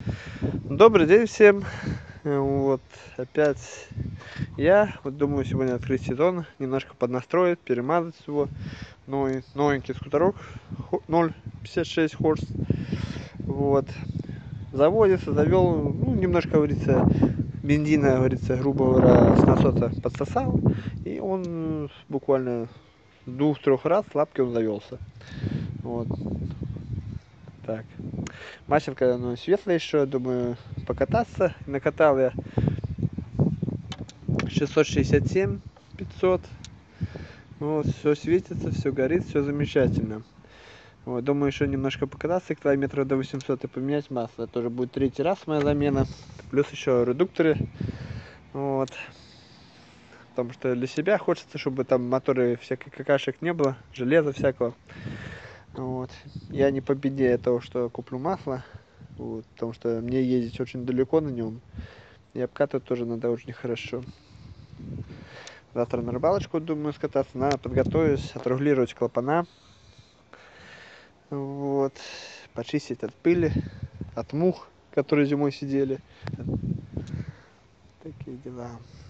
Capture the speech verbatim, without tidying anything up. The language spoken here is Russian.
Добрый день всем. Вот опять я. Вот думаю сегодня открыть сезон, немножко поднастроить, перемазать его. Новый, новенький скутерок ноль пятьдесят шесть хорс. Вот. Заводится, завел, ну, немножко, говорится, бензина, говорится, грубо говоря, с насоса подсосал. И он буквально с двух-трех раз лапки он завелся. Вот. Так. Машинка, ну, светлая еще, думаю, покататься. Накатал я шестьсот шестьдесят семь пятьсот. Вот, все светится, все горит, все замечательно. Вот, думаю, еще немножко покататься, километров до восьмисот и поменять масло. Это уже будет третий раз моя замена. Плюс еще редукторы. Вот. Потому что для себя хочется, чтобы там моторы всяких какашек не было, железа всякого. Вот. Я не по беде того, что куплю масло. Вот, потому что мне ездить очень далеко на нем. И обкатывать тоже надо очень хорошо. Завтра на рыбалочку думаю скататься. Надо подготовить, отрегулировать клапана. Вот. Почистить от пыли, от мух, которые зимой сидели. Такие дела.